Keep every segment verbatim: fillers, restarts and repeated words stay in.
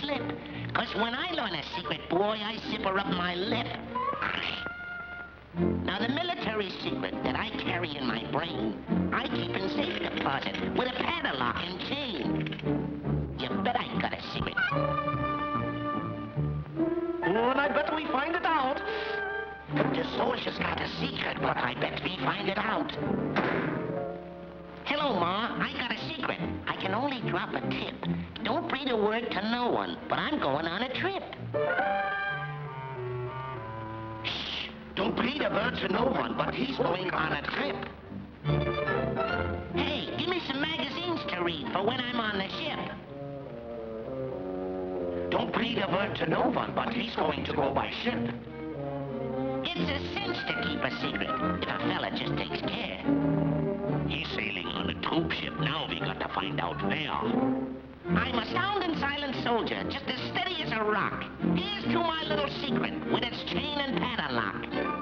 slip. Because when I learn a secret, boy, I zipper up my lip. Now, the military secret that I carry in my brain, I keep in safe deposit with a padlock and chain. You bet I got a secret. Oh, and I bet we find it out. The soldier's got a secret, but I bet we find it out. Hello, Ma. I got a secret. I can only drop a tip. Don't breathe a word to no one, but I'm going on a trip. Shh. Don't breathe a word to no one, but he's going on a trip. Hey, give me some magazines to read for when I'm on the ship. Don't breathe a word to no one, but he's going to go by ship. It's a cinch to keep a secret if a fella just takes care. He's sailing on a troop ship. Now we got to find out where. I'm a sound and silent soldier, just as steady as a rock. Here's to my little secret with its chain and padlock.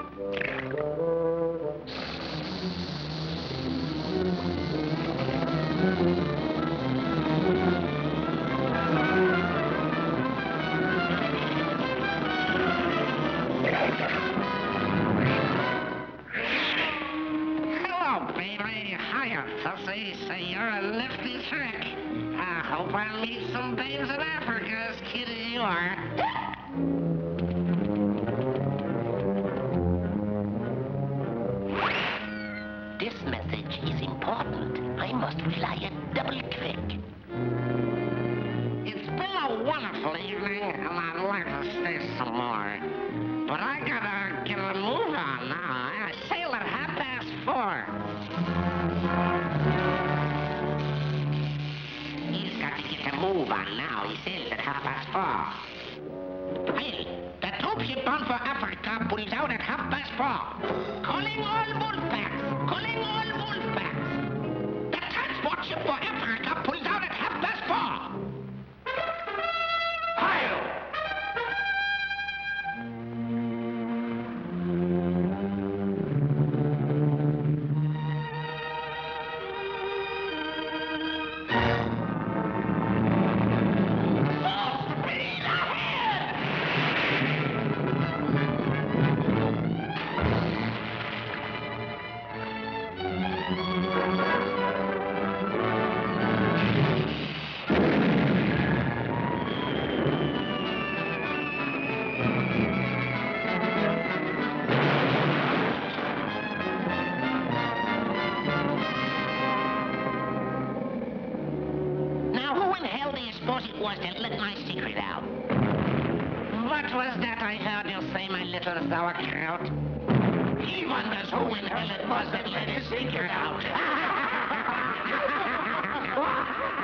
Say, say, you're a nifty trick. I hope I'll meet some babes in Africa as cute as you are. This message is important. I must rely a double click. It's been a wonderful evening, and I'd like to stay some more. But I gotta get a move on now. I sail at half past four. He's got to get a move on now. He sails at half past four. Hey, the troop ship bound for Africa pulls out at half past four. Calling all wolfpacks! Calling all wolfpacks! The transport ship for Africa pulls out at half past four. Hail! Was that let my secret out? What was that I heard you say, my little sauerkraut? He wonders who in hell it was that let his secret out.